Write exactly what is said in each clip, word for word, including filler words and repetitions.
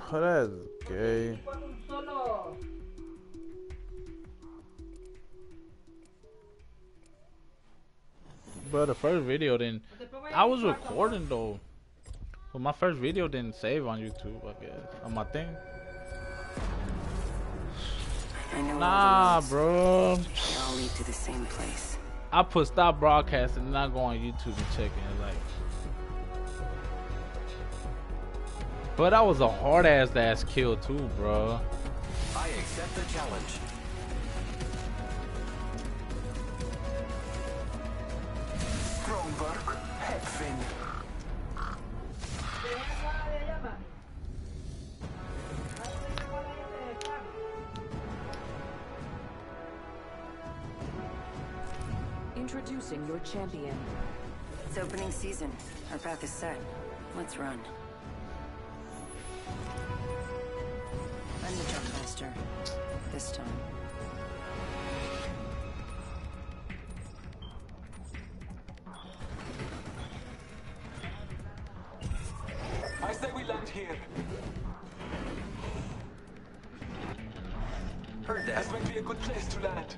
That's gay. But the first video didn't. I was recording though. But my first video didn't save on YouTube, I guess. On my thing. Nah, bro. They all lead to the same place. I put stop broadcasting and I go on YouTube and check it. Like, but that was a hard ass ass kill too, bro. I accept the challenge. Kronberg, Hedving. Introducing your champion. It's opening season. Our path is set. Let's run. I'm the jump master. This time. I say we land here. Heard that. This might be a good place to land.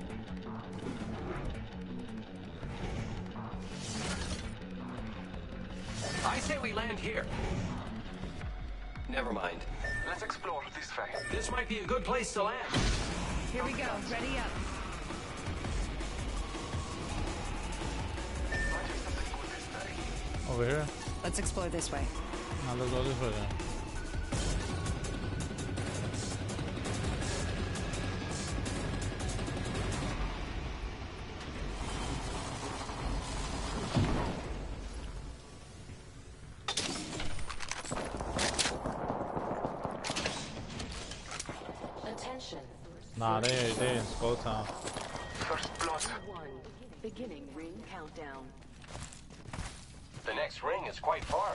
I say we land here. Never mind. Let's explore this way. This might be a good place to land. Here we go. Ready up. Over here? Let's explore this way. Now let's go this way then. Attention. Nah, they they in Skull Town. First blood. One. Beginning ring countdown. The next ring is quite far.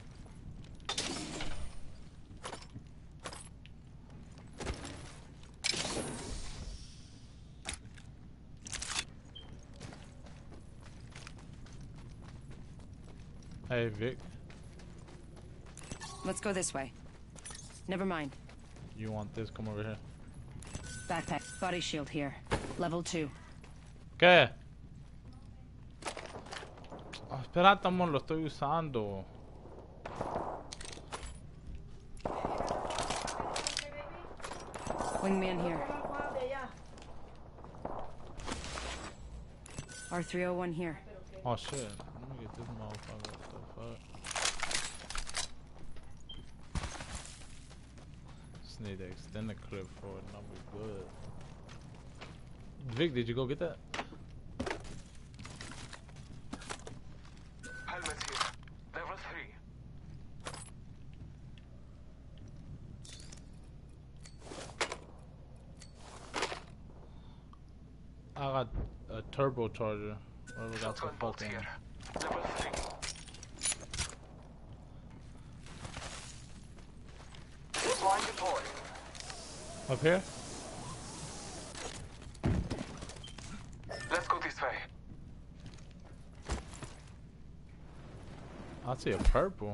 Hey Vic, Let's go this way. Never mind. you want this? Come over here. Backpack. Body shield here. Level two. ¿Qué? Oh, espera, estamos, lo estoy usando. Wingman here. R three oh one here. Oh shit. Let me get this motherfucker stuff up. Just need to extend the clip for it and I'll be good. Vic, did you go get that? Helmet here. Level three. I got a turbocharger. Whatever got the Shotgun bolt fucking. here. Level three. Line deployed. Up here? Let's go this way. I see a purple.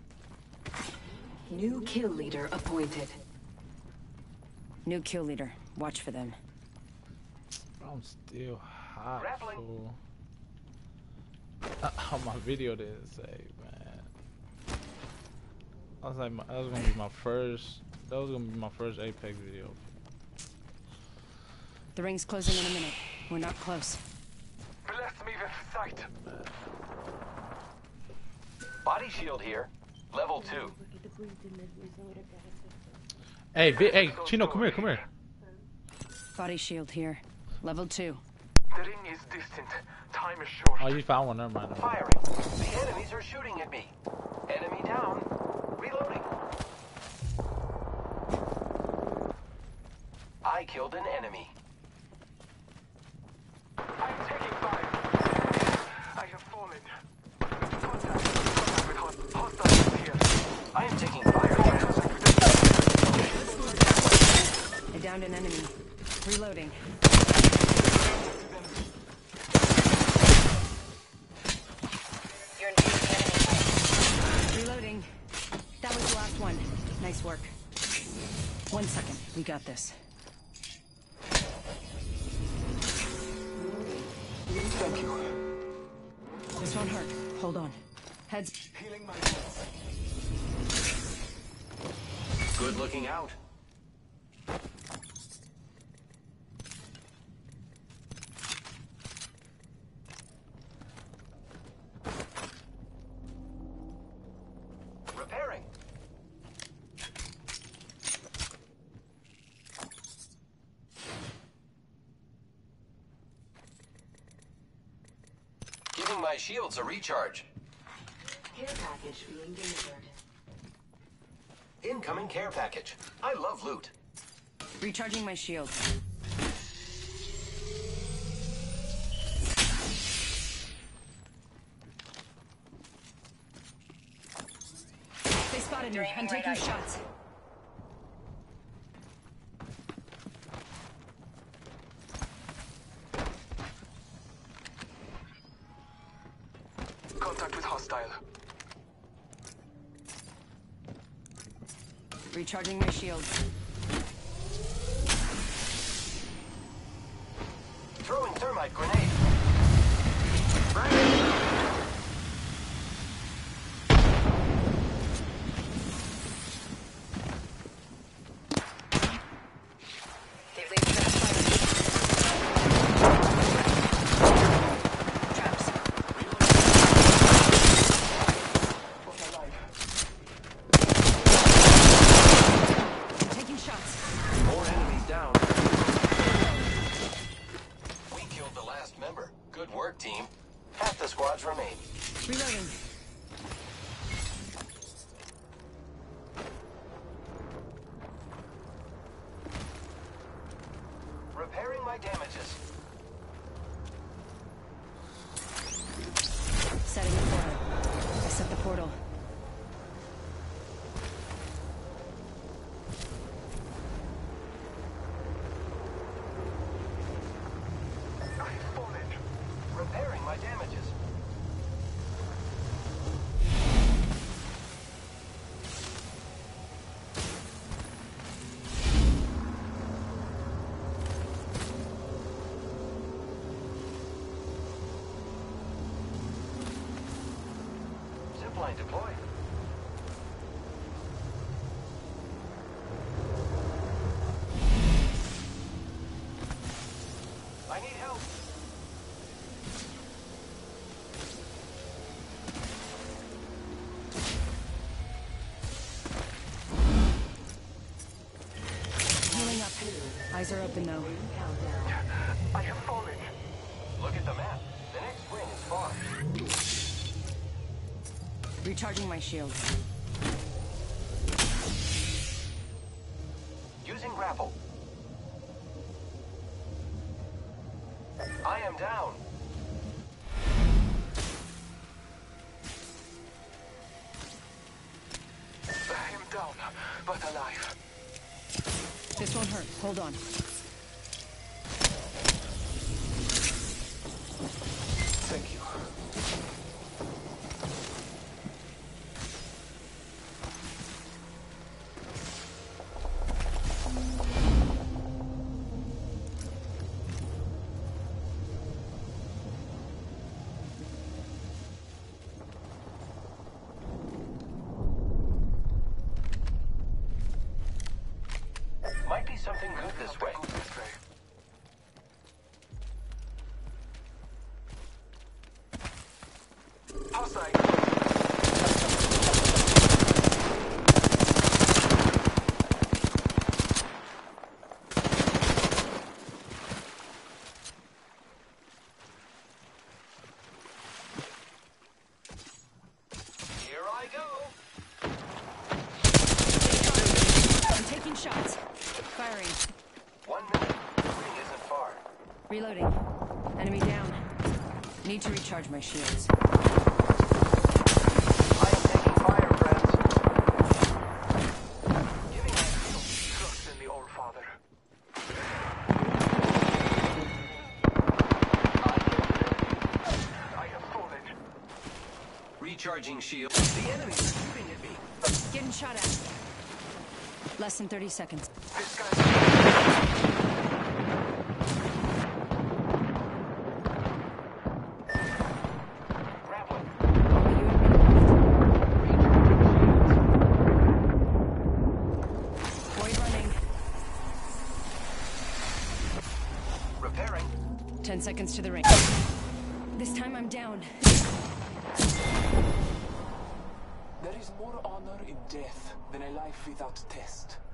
New kill leader appointed. New kill leader. Watch for them. I'm still hot, Grappling. fool. Uh, my video didn't save, man. I was like, my, that was gonna be my first. That was gonna be my first Apex video. The ring's closing in a minute. We're not close. Bless me with sight. Body shield here. Level two. Hey, Vi- hey, Chino, come here, come here. Body shield here. Level two. The ring is distant. Time is short. Oh, you found one. Never mind. Never mind. Firing. The enemies are shooting at me. Enemy down. Reloading. I killed an enemy. I'm taking fire. I have fallen. Contact. Contact with host- hostiles here. I am taking fire. I downed an enemy. Reloading. You're engaging the enemy. Reloading. That was the last one. Nice work. One second. We got this. Thank you. This won't hurt. Hold on. Heads. Healing my health. Good looking out. Repairing. Giving my shields a recharge. Care package being delivered. Incoming care package. I love loot. Recharging my shield. They spotted me. I'm taking shots. Contact with hostile. Recharging my shield. Throwing thermite grenade. They've laid traps. Traps. I'm taking shots. More enemies down. We killed the last member. Good work, team. Half the squads remain. Reloading. Repairing my damages. Setting the portal. I set the portal. I've fallen. Repairing my damages. Zipline deployed. I need help. Healing up. Eyes are open though. I have fallen. Look at the map. The next ring is far. Recharging my shield. Using grapple. I am down. I am down, but alive. This won't hurt. Hold on. Thank you. Might be something good this way. Something good this way. Hostile. Here I go. I'm taking shots. Firing. One minute. The ring isn't far. Reloading. Enemy down. Need to recharge my shields. I am taking fire, friends. Giving my Trust in the All Father. I have fallen. recharging shield. The enemies are shooting at me. Getting shot at. Less than thirty seconds. This guy's... Boy running. Repairing. Ten seconds to the ring. This time I'm down. There is more honor in death than a life without test.